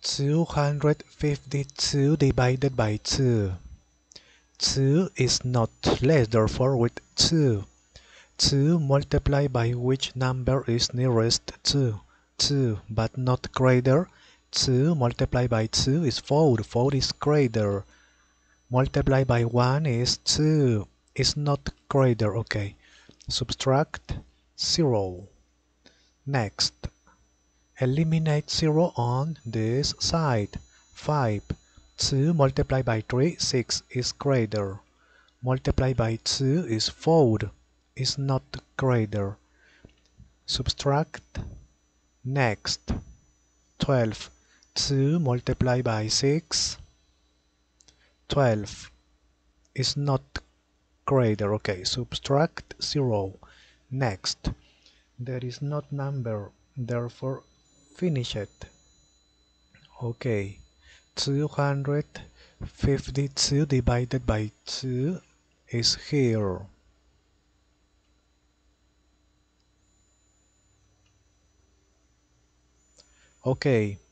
252 divided by 2. 2 is not less, therefore with 2. 2 multiplied by which number is nearest to 2, but not greater. 2 multiplied by 2 is 4. 4 is greater. Multiplied by 1 is 2. It's not greater. Okay. Subtract 0. Next. Eliminate 0 on this side. 5. 2 multiplied by 3, 6 is greater. Multiplied by 2 is 4. Is not greater. Subtract. Next. 12. 2 multiplied by 6. 12 is not greater. Okay, subtract 0. Next. There is not number, therefore finish it. Okay, 252 divided by 2 is here. Okay,